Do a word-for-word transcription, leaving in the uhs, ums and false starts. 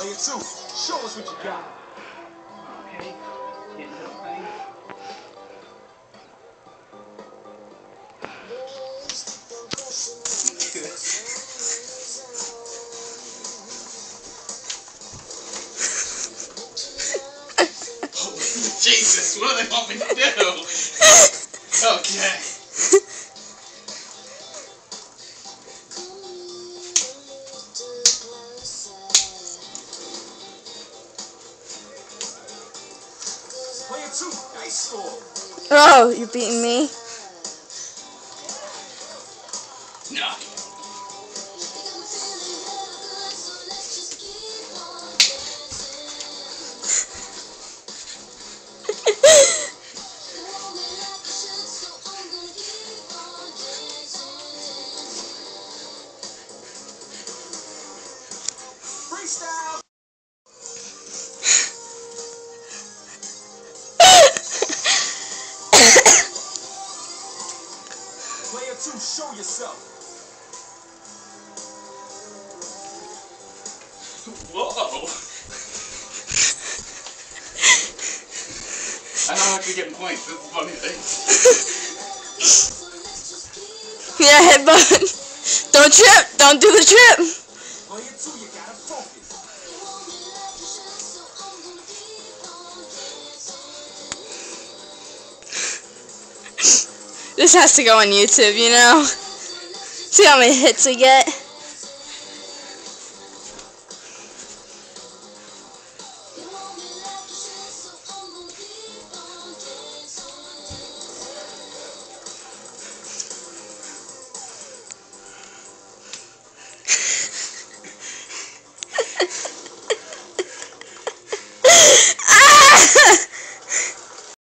Player two, show us what you got. Okay, get this thing. Jesus, what do they want me to do? Okay. Player two, nice score. Oh, you're beating me. No. Freestyle. Player two, show yourself. Whoa. I know I could get points. This is the funny thing. Yeah, headbutt. Don't trip. Don't do the trip. Player two, you gotta focus. This has to go on YouTube, you know? See how many hits we get?